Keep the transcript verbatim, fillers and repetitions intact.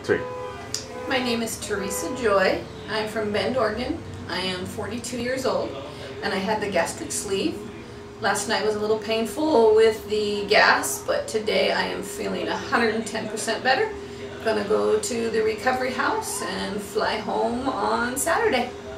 three. My name is Teresa Joye. I'm from Bend, Oregon. I am forty-two years old and I had the gastric sleeve. Last night was a little painful with the gas, but today I am feeling one hundred ten percent better. I'm gonna go to the recovery house and fly home on Saturday.